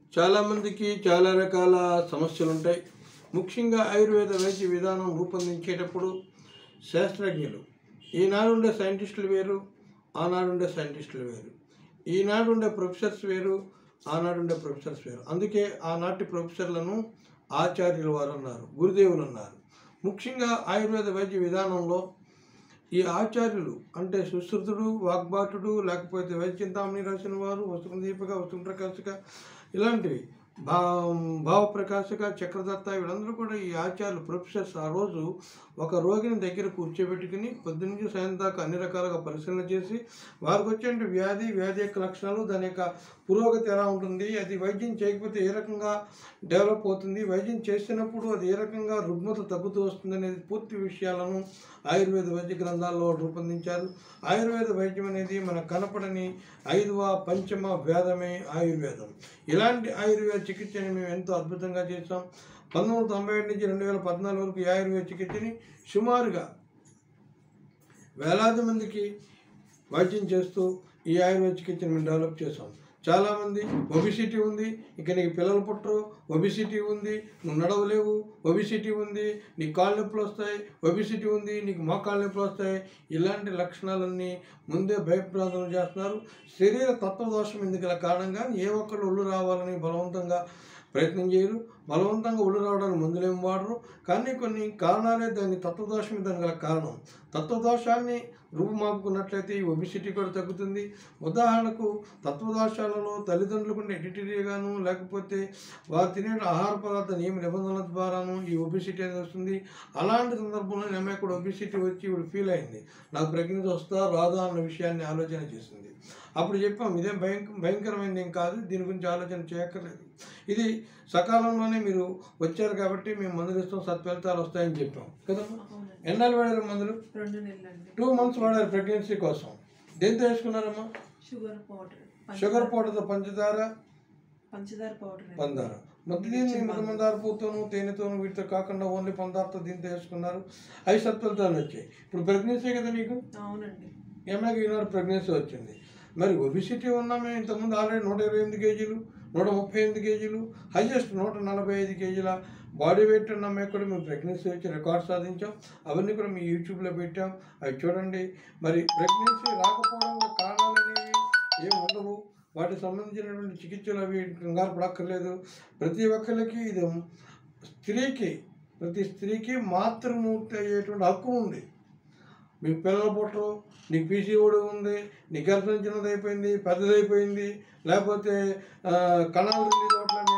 చాలామందికి చాలా రకాల సమస్యలు ఉంటాయి. ముఖ్యంగా ఆయుర్వేద వైద్య విధానం రూపొందించేటప్పుడు శాస్త్రజ్ఞులు ఈనాడుండే సైంటిస్టులు వేరు, ఆనాడుండే సైంటిస్టులు వేరు. ఈనాడుండే ప్రొఫెసర్స్ వేరు, ఆనాడుండే ప్రొఫెసర్స్ వేరు. అందుకే ఆనాటి ప్రొఫెసర్లను ఆచార్యుల వారు అన్నారు, గురుదేవులు అన్నారు. ముఖ్యంగా ఆయుర్వేద వైద్య విధానంలో ఈ ఆచార్యులు అంటే సుశ్రుతుడు, వాగ్బాటుడు, లేకపోతే వైద్యంతామణి రాసిన వారు, వసుందీపిక, వసుప్రకాశిక ఇలాంటివి, భావప్రకాశక, చక్రదత్త వీళ్ళందరూ కూడా ఈ ఆచార్యులు ప్రొఫెసర్స్ ఆ రోజు ఒక రోగిని దగ్గర కూర్చోబెట్టుకుని పొద్దున్న నుంచి సాయం దాకా అన్ని రకాలుగా పరిశీలన చేసి వారికి వచ్చే వ్యాధి యొక్క లక్షణాలు, దాని యొక్క పురోగతి ఎలా ఉంటుంది, అది వైద్యం చేయకపోతే ఏ రకంగా డెవలప్ అవుతుంది, వైద్యం చేసినప్పుడు అది ఏ రకంగా రుగ్మత తగ్గుతూ వస్తుంది అనేది పూర్తి విషయాలను ఆయుర్వేద వైద్య గ్రంథాల్లో రూపొందించారు. ఆయుర్వేద వైద్యం అనేది మనకు కనపడని 5వ పంచమ వేదమే ఆయుర్వేదం. ఇలాంటి ఆయుర్వేద చికిత్సని మేము ఎంతో అద్భుతంగా చేసాం. 1997 నుంచి 2014 వరకు ఈ ఆయుర్వేద చికిత్సని సుమారుగా వేలాది మందికి వైద్యం చేస్తూ ఈ ఆయుర్వేద చికిత్సని మేము డెవలప్ చేసాం. చాలామంది ఒబిసిటీ ఉంది, ఇక నీకు పిల్లలు పుట్టరు, ఒబిసిటీ ఉంది, నువ్వు నడవలేవు, ఒబిసిటీ ఉంది, నీకు కాళ్ళు నొప్పులు వస్తాయి, ఒబిసిటీ ఉంది, నీకు మోకాళ్ళ నొప్పులు వస్తాయి, ఇలాంటి లక్షణాలన్నీ ముందే భయప్రాంతం చేస్తున్నారు. శరీర తత్వదోషం ఎందుకు కారణంగా ఏ ఒక్కళ్ళు ఒళ్ళు రావాలని బలవంతంగా ప్రయత్నం చేయరు, బలవంతంగా ఒళ్ళు రావడానికి మందులేం వాడరు. కానీ కొన్ని కారణాలే దాని తత్వదోషం దాని గల కారణం. తత్వదోషాన్ని రూపుమాపుకున్నట్లయితే ఈ ఒబిసిటీ కూడా తగ్గుతుంది. ఉదాహరణకు తత్వదోషాలలో తల్లిదండ్రులకు హెరిడిటరీగాను, లేకపోతే వారు తినే ఆహార పదార్థ నియమ నిబంధనల ద్వారాను ఈ ఒబిసిటీ అనేది వస్తుంది. అలాంటి సందర్భంలో అమ్మాయి కూడా ఒబిసిటీ వచ్చి ఇప్పుడు ఫీల్ అయింది, నాకు ప్రెగ్నెన్సీ వస్తా రాదా అన్న విషయాన్ని ఆలోచన చేసింది. అప్పుడు చెప్పాం, ఇదేం భయంకరమైనది ఏం కాదు, దీని గురించి ఆలోచన చేయక్కర్లేదు, ఇది సకాలంలోనే మీరు వచ్చారు కాబట్టి మేము మందులు ఇస్తాం, సత్ఫలితాలు వస్తాయని చెప్పాం కదమ్మా. ఎన్నాళ్ళు వాడారు మందులు? 2 months వాడారు ప్రెగ్నెన్సీ కోసం. దేంతో వేసుకున్నారమ్మా? షుగర్ పౌడర్తో పంచదార పందార దీన్ని మందార పూతోను తేనెతోను వీటితో కాకుండా ఓన్లీ పందారతో దీంతో వేసుకున్నారు. 5 సత్ఫలితాలు వచ్చాయి. ఇప్పుడు ప్రెగ్నెన్సీ కదా నీకు? అవునండి. ఏమైనా ఈనాడు ప్రెగ్నెన్సీ వచ్చింది. మరి ఒబిసిటీ ఉన్నామే, ఇంతకుముందు already 128 kgs, 138 kgs, highest 145 kgs body weight ఉన్న అమ్మాయి కూడా మేము ప్రెగ్నెన్సీ వచ్చి రికార్డ్ సాధించాం. అవన్నీ కూడా మీ యూట్యూబ్లో పెట్టాం, అవి చూడండి. మరి ప్రెగ్నెన్సీ రాకపోవడం కారణాలు అనేవి ఏమి ఉండవు, వాటికి సంబంధించినటువంటి చికిత్సలు అవి కంగారు పడక్కర్లేదు. ప్రతి ఒక్కరికి ఇది ప్రతి స్త్రీకి మాతృమూర్తి అయ్యేటువంటి హక్కు ఉంది. మీకు పిల్లలు పుట్టరు, నీకు పీసీఓడి ఉంది, నీ గర్భం చిన్నదైపోయింది, పెద్దదైపోయింది, లేకపోతే కణాలు రిలీజ్ అవ్వట్లేదు,